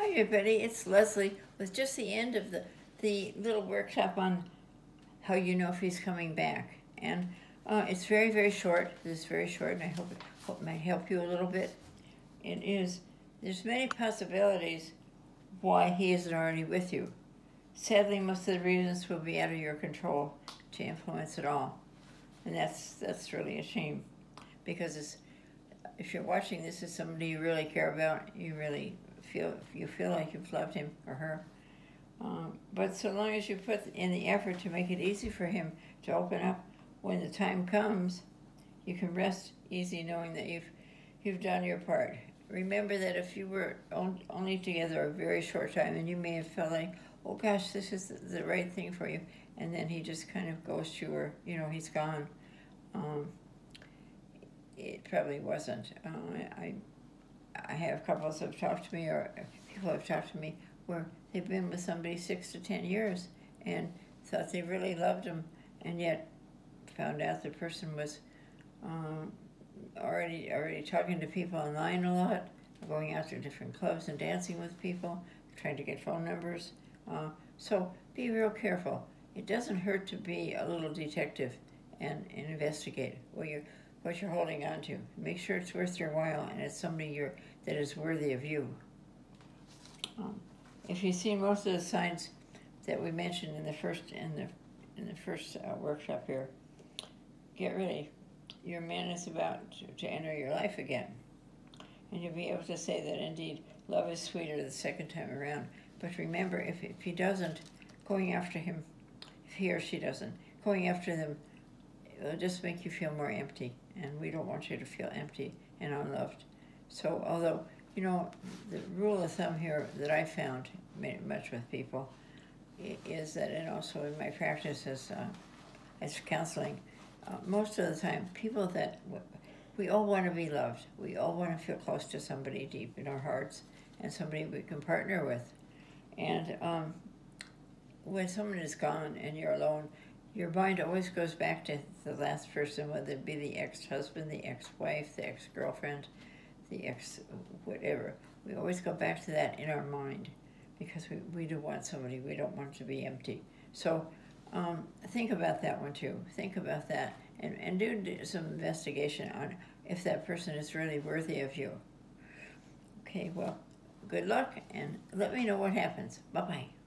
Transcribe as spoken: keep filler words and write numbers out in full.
Hi everybody, it's Leslie with just the end of the, the little workshop on how you know if he's coming back. And uh, it's very, very short. It's very short, and I hope it, hope it might help you a little bit. It is, there's many possibilities why he isn't already with you. Sadly, most of the reasons will be out of your control to influence it all. And that's, that's really a shame, because it's, if you're watching this as somebody you really care about, you really feel you feel like you've loved him or her. Um, but so long as you put in the effort to make it easy for him to open up when the time comes, you can rest easy knowing that you've you've done your part. Remember that if you were on, only together a very short time, and you may have felt like, oh gosh, this is the, the right thing for you, and then he just kind of goes to, or you know, he's gone. Um, it probably wasn't. Uh, I I have couples that have talked to me, or people have talked to me, where they've been with somebody six to ten years and thought they really loved them, and yet found out the person was um, already already talking to people online a lot, going out to different clubs and dancing with people, trying to get phone numbers. Uh, so be real careful. It doesn't hurt to be a little detective and, and investigate what you're, what you're holding on to. Make sure it's worth your while and it's somebody you're, that is worthy of you. Um, if you see most of the signs that we mentioned in the first in the in the first uh, workshop here, get ready. Your man is about to, to enter your life again, and you'll be able to say that indeed love is sweeter the second time around. But remember, if if he doesn't, going after him, if he or she doesn't, going after them, it'll just make you feel more empty, and we don't want you to feel empty and unloved. So although, you know, the rule of thumb here that I found much with people is that, and also in my practice as, uh, as counseling, uh, most of the time, people that, we all want to be loved. We all want to feel close to somebody deep in our hearts and somebody we can partner with. And um, when someone is gone and you're alone, your mind always goes back to the last person, whether it be the ex-husband, the ex-wife, the ex-girlfriend, the ex whatever. We always go back to that in our mind because we, we do want somebody. We don't want to be empty. So um, think about that one too. Think about that and, and do, do some investigation on if that person is really worthy of you. Okay, well, good luck and let me know what happens. Bye-bye.